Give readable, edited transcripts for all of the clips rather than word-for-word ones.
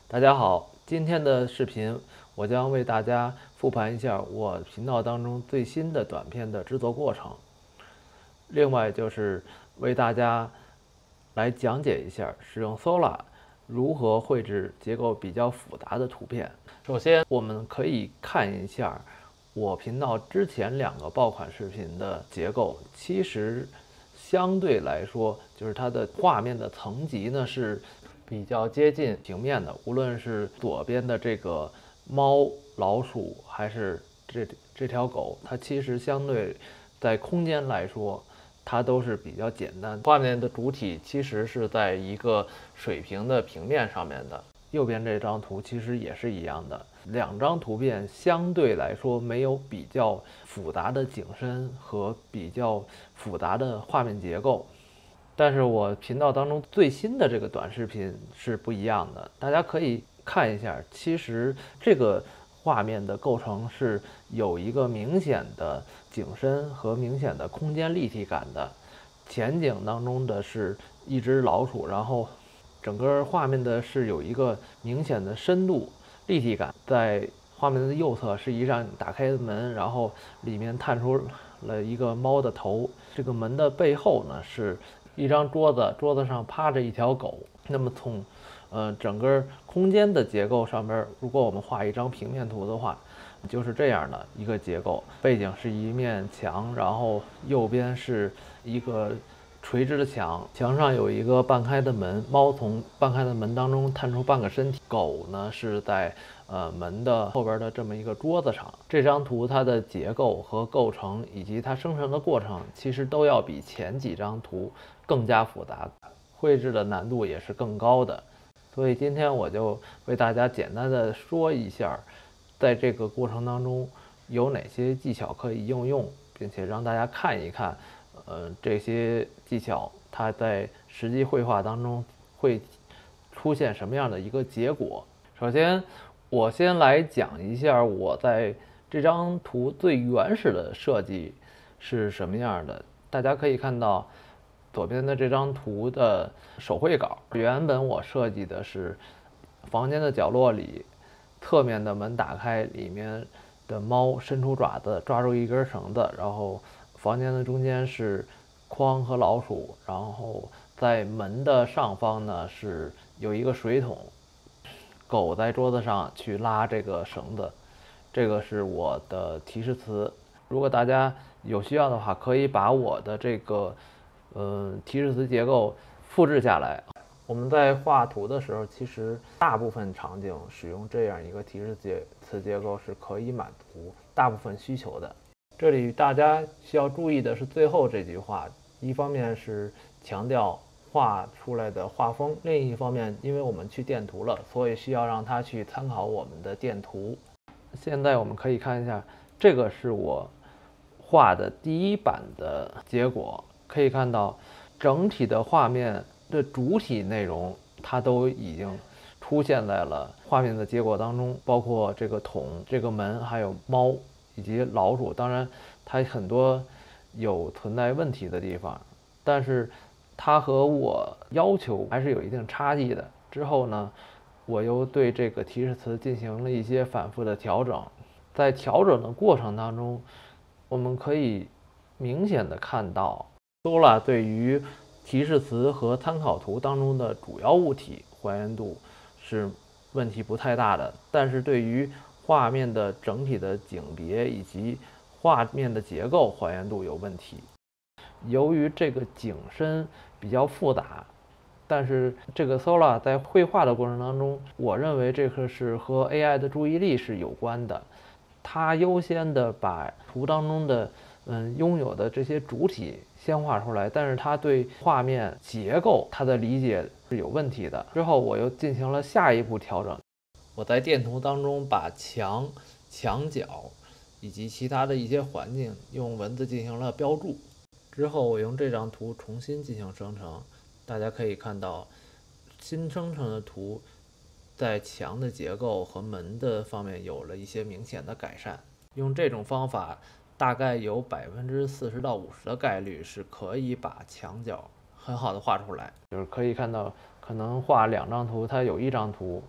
大家好，今天的视频我将为大家复盘一下我频道当中最新的短片的制作过程，另外就是为大家来讲解一下使用 Sola 如何绘制结构比较复杂的图片。首先，我们可以看一下我频道之前2个爆款视频的结构，其实相对来说，就是它的画面的层级呢是比较接近平面的，无论是左边的这个猫、老鼠，还是这条狗，它其实相对在空间来说，它都是比较简单。画面的主体其实是在一个水平的平面上面的。右边这张图其实也是一样的，2张图片相对来说没有比较复杂的景深和比较复杂的画面结构。但是我频道当中最新的这个短视频是不一样的，大家可以看一下，其实这个画面的构成是有一个明显的景深和明显的空间立体感的。前景当中的是一只老鼠，然后整个画面的是有一个明显的深度立体感。在画面的右侧是一扇打开的门，然后里面探出了一个猫的头。这个门的背后呢是一张桌子，桌子上趴着一条狗。那么从整个空间的结构上边，如果我们画一张平面图的话，就是这样的一个结构。背景是一面墙，然后右边是一个垂直的墙，墙上有一个半开的门，猫从半开的门当中探出半个身体，狗呢是在门的后边的这么一个桌子上。这张图它的结构和构成以及它生成的过程，其实都要比前几张图更加复杂，绘制的难度也是更高的。所以今天我就为大家简单的说一下，在这个过程当中有哪些技巧可以应用，并且让大家看一看，这些技巧它在实际绘画当中会出现什么样的一个结果。首先，我先来讲一下我在这张图最原始的设计是什么样的。大家可以看到左边的这张图的手绘稿，原本我设计的是房间的角落里，侧面的门打开，里面的猫伸出爪子抓住一根绳子，然后房间的中间是筐和老鼠，然后在门的上方呢是有一个水桶，狗在桌子上去拉这个绳子。这个是我的提示词，如果大家有需要的话，可以把我的这个提示词结构复制下来。我们在画图的时候，其实大部分场景使用这样一个提示词结构是可以满足大部分需求的。这里大家需要注意的是最后这句话，一方面是强调画出来的画风，另一方面因为我们去电图了，所以需要让它去参考我们的电图。现在我们可以看一下，这个是我画的第1版的结果，可以看到整体的画面的主体内容它都已经出现在了画面的结果当中，包括这个桶、这个门，还有猫以及老鼠。当然它很多有存在问题的地方，但是它和我要求还是有一定差异的。之后呢，我又对这个提示词进行了一些反复的调整。在调整的过程当中，我们可以明显的看到 Sola 对于提示词和参考图当中的主要物体还原度是问题不太大的，但是对于画面的整体的景别以及画面的结构还原度有问题。由于这个景深比较复杂，但是这个 Sola 在绘画的过程当中，我认为这个是和 AI 的注意力是有关的。它优先的把图当中的拥有的这些主体先画出来，但是它对画面结构它的理解是有问题的。之后我又进行了下一步调整，我在电图当中把墙、墙角以及其他的一些环境用文字进行了标注。之后我用这张图重新进行生成，大家可以看到新生成的图在墙的结构和门的方面有了一些明显的改善。用这种方法大概有40%到50%的概率是可以把墙角很好的画出来。就是可以看到可能画2张图，它有1张图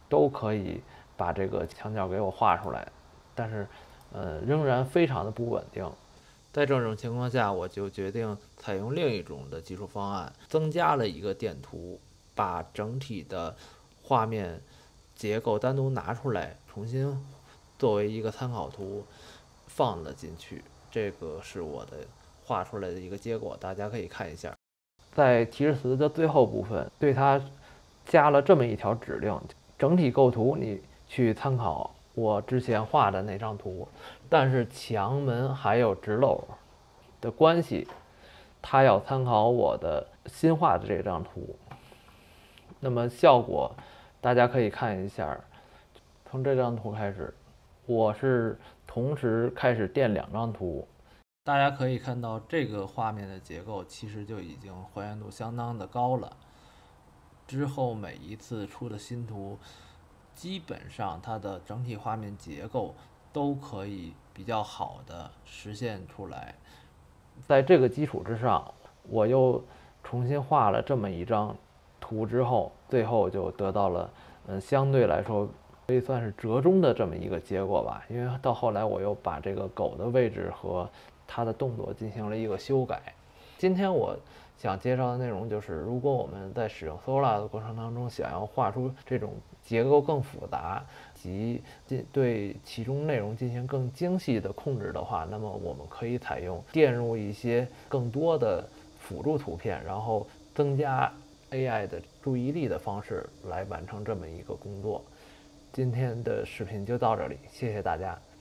都可以把这个墙角给我画出来，但是仍然非常的不稳定。在这种情况下，我就决定采用另一种的技术方案，增加了一个电图，把整体的画面结构单独拿出来，重新作为一个参考图放了进去。这个是我的画出来的一个结果，大家可以看一下。在提示词的最后部分，对它加了这么一条指令：整体构图你去参考我之前画的那张图，但是墙门还有纸篓的关系，它要参考我的新画的这张图。那么效果大家可以看一下，从这张图开始，我是同时开始垫2张图，大家可以看到这个画面的结构其实就已经还原度相当的高了。之后每一次出的新图，基本上它的整体画面结构都可以比较好的实现出来。在这个基础之上，我又重新画了这么一张图之后，最后就得到了相对来说可以算是折中的这么一个结果吧。因为到后来我又把这个狗的位置和它的动作进行了一个修改。今天我想介绍的内容就是，如果我们在使用 Sola 的过程当中，想要画出这种结构更复杂及对其中内容进行更精细的控制的话，那么我们可以采用电入一些更多的辅助图片，然后增加 AI 的注意力的方式来完成这么一个工作。今天的视频就到这里，谢谢大家。